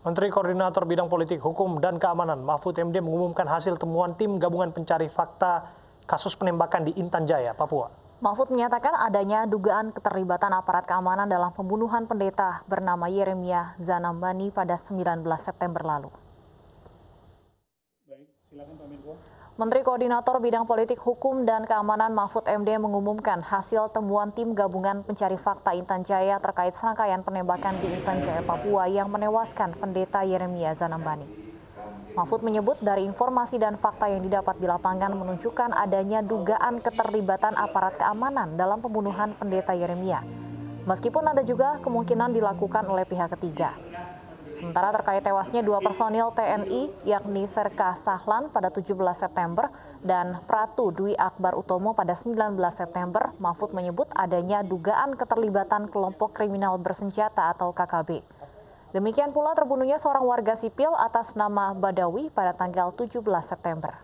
Menteri Koordinator Bidang Politik, Hukum, dan Keamanan Mahfud MD mengumumkan hasil temuan tim gabungan pencari fakta kasus penembakan di Intan Jaya, Papua. Mahfud menyatakan adanya dugaan keterlibatan aparat keamanan dalam pembunuhan pendeta bernama Yeremia Zanambani pada 19 September lalu. Baik, silakan Pak Menko. Menteri Koordinator Bidang Politik, Hukum, dan Keamanan Mahfud MD mengumumkan hasil temuan tim gabungan pencari fakta Intan Jaya terkait serangkaian penembakan di Intan Jaya, Papua yang menewaskan pendeta Yeremia Zanambani. Mahfud menyebut dari informasi dan fakta yang didapat di lapangan menunjukkan adanya dugaan keterlibatan aparat keamanan dalam pembunuhan pendeta Yeremia. Meskipun ada juga kemungkinan dilakukan oleh pihak ketiga. Sementara terkait tewasnya 2 personil TNI yakni Serka Sahlan pada 17 September dan Pratu Dwi Akbar Utomo pada 19 September, Mahfud menyebut adanya dugaan keterlibatan kelompok kriminal bersenjata atau KKB. Demikian pula terbunuhnya seorang warga sipil atas nama Badawi pada tanggal 17 September.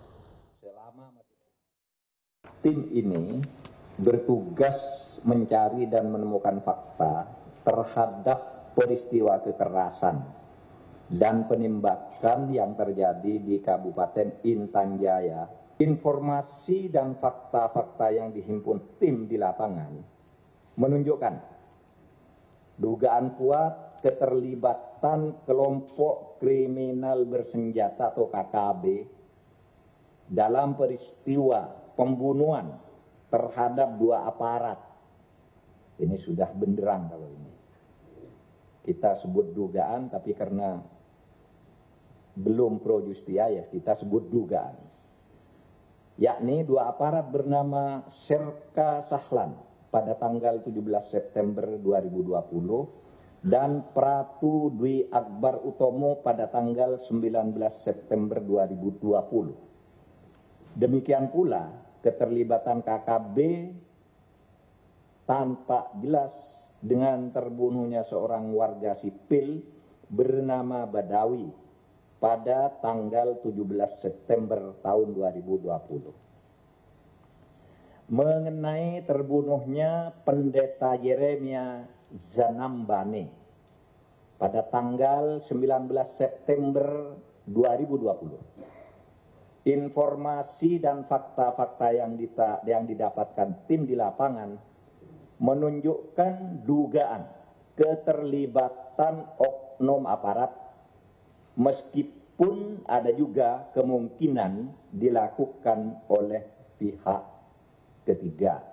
Tim ini bertugas mencari dan menemukan fakta terhadap peristiwa kekerasan dan penembakan yang terjadi di Kabupaten Intan Jaya. Informasi dan fakta-fakta yang dihimpun tim di lapangan menunjukkan dugaan kuat keterlibatan kelompok kriminal bersenjata atau KKB dalam peristiwa pembunuhan terhadap 2 aparat. Ini sudah benderang kalau ini. Kita sebut dugaan, tapi karena belum pro justia ya kita sebut dugaan. Yakni 2 aparat bernama Serka Sahlan pada tanggal 17 September 2020 dan Pratu Dwi Akbar Utomo pada tanggal 19 September 2020. Demikian pula keterlibatan KKB tampak jelas dengan terbunuhnya seorang warga sipil bernama Badawi pada tanggal 17 September tahun 2020. Mengenai terbunuhnya pendeta Yeremia Zanambani pada tanggal 19 September 2020. Informasi dan fakta-fakta yang didapatkan tim di lapangan menunjukkan dugaan keterlibatan oknum aparat, meskipun ada juga kemungkinan dilakukan oleh pihak ketiga.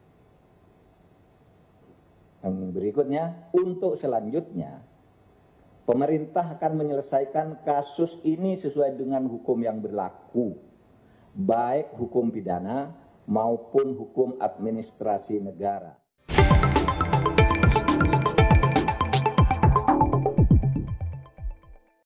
Yang berikutnya, untuk selanjutnya, pemerintah akan menyelesaikan kasus ini sesuai dengan hukum yang berlaku, baik hukum pidana maupun hukum administrasi negara.